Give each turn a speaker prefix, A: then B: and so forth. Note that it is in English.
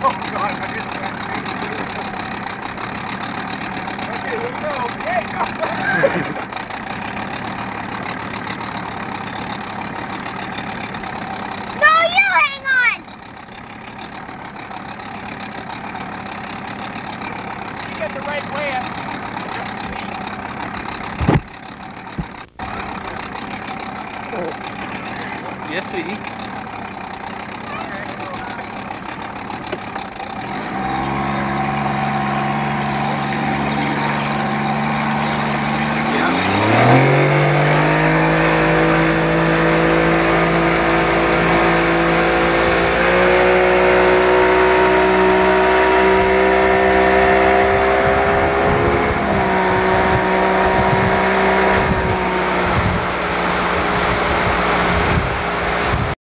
A: God, I didn't. Okay, let's go. Hey, go.
B: No, you hang on.
A: You get the right way up.
C: Yes, sweetie.